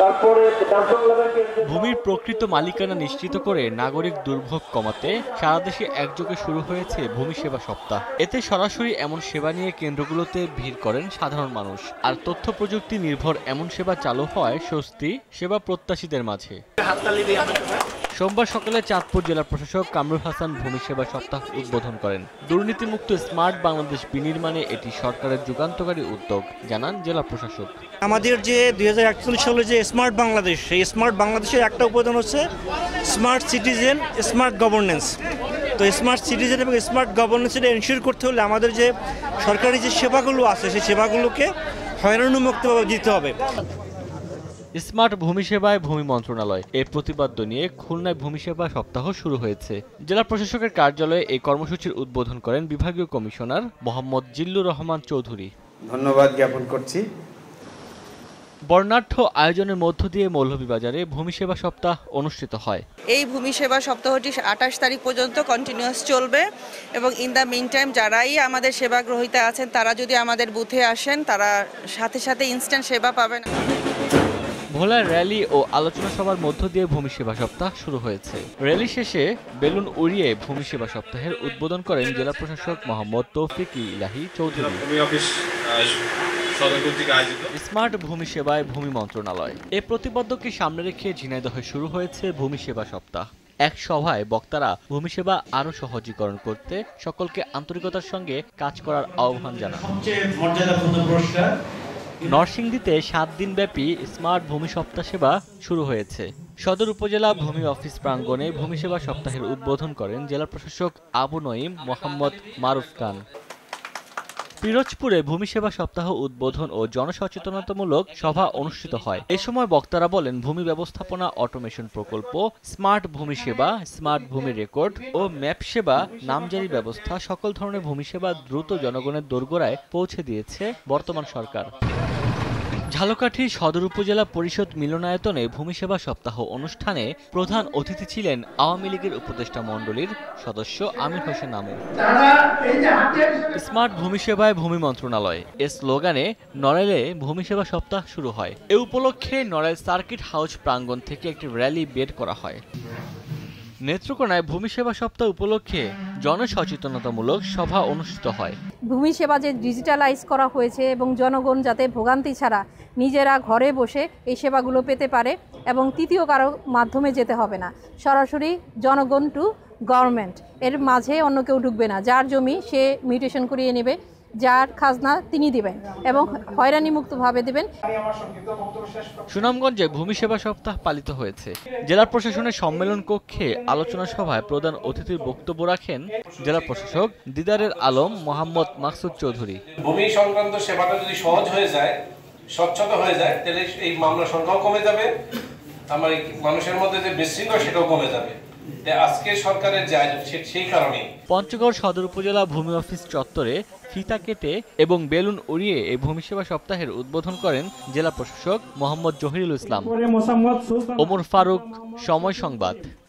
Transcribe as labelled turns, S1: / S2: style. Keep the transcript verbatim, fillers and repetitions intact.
S1: ভূমির প্রকৃত মালিকানা নিশ্চিত করে নাগরিক দুর্ভোগ কমাতে সারা দেশে একযোগে শুরু হয়েছে ভূমি সেবা সপ্তাহ। এতে সরাসরি এমন সেবা নিয়ে কেন্দ্রগুলোতে ভিড় করেন সাধারণ মানুষ। আর তথ্য প্রযুক্তি নির্ভর এমন সেবা চালু হয় স্বস্তি সেবা প্রত্যাশীদের মাঝে। সোমবার সকালে চাঁদপুর জেলা প্রশাসক কামরুল হাসান ভূমি সেবা সপ্তাহ উদ্বোধন করেন। দুর্নীতিমুক্ত স্মার্ট বাংলাদেশ বিনির্মাণে এটি সরকারের যুগান্তকারী উদ্যোগ জানান জেলা প্রশাসক।
S2: আমাদের যে দুই হাজার একচল্লিশ সালে যে স্মার্ট বাংলাদেশ, সেই স্মার্ট বাংলাদেশের একটা উপাদান হচ্ছে স্মার্ট সিটিজেন, স্মার্ট গভর্নেন্স। তো স্মার্ট সিটিজেন এবং স্মার্ট গভর্নেন্সটা এনশিওর করতে হলে আমাদের যে সরকারি যে সেবাগুলো আছে সেই সেবাগুলোকে হয়রানিমুক্তভাবে দিতে হবে।
S1: স্মার্ট ভূমি সেবায় ভূমি মন্ত্রণালয় এই প্রতিপাদ্য নিয়ে খুলনায় ভূমি সেবা সপ্তাহ শুরু হয়েছে। জেলা প্রশাসকের কার্যালয়ে এই কর্মসূচির উদ্বোধন করেন বিভাগীয় কমিশনার মোহাম্মদ জিল্লুর রহমান চৌধুরী।
S3: ধন্যবাদ জ্ঞাপন করছি।
S1: বর্ণাঢ্য আয়োজনের মধ্য দিয়ে মৌলভীবাজারে ভূমি সেবা সপ্তাহ অনুষ্ঠিত হয়।
S4: এই ভূমি সেবা সপ্তাহটি আঠাশ তারিখ পর্যন্ত কন্টিনিউয়াস চলবে এবং ইন দ্য মিন টাইম যারাই আমাদের সেবা গ্রহীতা আছেন তারা যদি আমাদের বুথে আসেন তারা সাথে সাথে ইনস্ট্যান্ট সেবা পাবেন।
S1: ভোলার র্যালি ও আলোচনা সভার মধ্য দিয়ে ভূমি সেবা সপ্তাহ শুরু হয়েছে। র্যালি শেষে বেলুন উড়িয়ে ভূমি সেবা সপ্তাহের উদ্বোধন করেন জেলা প্রশাসক মোহাম্মদ তৌফিক ইলাহি চৌধুরী। স্মার্ট ভূমি সেবায় ভূমি মন্ত্রণালয় এই প্রতিপাদ্যকে সামনে রেখে ঝিনাইদহে শুরু হয়েছে ভূমি সেবা সপ্তাহ। এক সভায় বক্তারা ভূমি সেবা আরো সহজীকরণ করতে সকলকে আন্তরিকতার সঙ্গে কাজ করার আহ্বান জানান। নরসিংদীতে সাত দিনব্যাপী স্মার্ট ভূমি সপ্তাহ সেবা শুরু হয়েছে। সদর উপজেলা ভূমি অফিস প্রাঙ্গণে ভূমি সেবা সপ্তাহের উদ্বোধন করেন জেলা প্রশাসক আবু নঈম মোহাম্মদ মারুফ খান। পিরোজপুরে ভূমি সেবা সপ্তাহ উদ্বোধন ও জনসচেতনতামূলক সভা অনুষ্ঠিত হয়। এ সময় বক্তারা বলেন ভূমি ব্যবস্থাপনা অটোমেশন প্রকল্প, স্মার্ট ভূমি সেবা, স্মার্ট ভূমি রেকর্ড ও ম্যাপ সেবা, নামজারি ব্যবস্থা সকল ধরনের ভূমি সেবা দ্রুত জনগণের দোরগোড়ায় পৌঁছে দিয়েছে বর্তমান সরকার। ঝালকাঠি সদর উপজেলা পরিষদ মিলনায়তনে ভূমি সেবা সপ্তাহ অনুষ্ঠানে প্রধান অতিথি ছিলেন আওয়ামী লীগের উপদেষ্টা মণ্ডলীর সদস্য আমির হোসেন আমু। স্মার্ট ভূমি সেবায় ভূমি মন্ত্রণালয় এ স্লোগানে নড়াইলে ভূমি সেবা সপ্তাহ শুরু হয়। এ উপলক্ষে নড়াইল সার্কিট হাউস প্রাঙ্গণ থেকে একটি র্যালি বের করা হয়। নেত্রকোনায় ভূমি সেবা সপ্তাহ উপলক্ষে জনসচেতনতামূলক সভা অনুষ্ঠিত হয়।
S5: ভূমি সেবা যে ডিজিটালাইজ করা হয়েছে এবং জনগণ যাতে ভোগান্তি ছাড়া নিজেরা ঘরে বসে এই সেবাগুলো পেতে পারে এবং তৃতীয় কারো মাধ্যমে যেতে হবে না, সরাসরি জনগণ টু গভর্নমেন্ট এর মাঝে অন্য কেউ ঢুকবে না। যার জমি সে মিউটেশন করিয়ে নেবে, যার খাজনা তিনি দিবেন এবং হয়রানি মুক্তভাবে দিবেন।
S1: সুনামগঞ্জে ভূমি সেবা সপ্তাহ পালিত হয়েছে। জেলা প্রশাসনের সম্মেলন কক্ষে আলোচনা সভায় প্রধান অতিথির বক্তব্য রাখেন জেলা প্রশাসক দিদারের আলম মোহাম্মদ মাকসুদ চৌধুরী।
S6: ভূমি সংক্রান্ত সেবাটা যদি সহজ হয়ে যায়, স্বচ্ছতা হয়ে যায়, তাহলে এই মামলার সংখ্যাও কমে যাবে, আমার মানুষের মধ্যে যে বিশৃঙ্খলা সেটাও কমে যাবে। আজকে সরকারের যায় সেই কারণে
S1: পঞ্চগড় সদর উপজেলা ভূমি অফিস চত্বরে ফিতা কেটে এবং বেলুন উড়িয়ে এই ভূমি সেবা সপ্তাহের উদ্বোধন করেন জেলা প্রশাসক মোহাম্মদ জহিরুল ইসলাম। ওমর ফারুক, সময় সংবাদ।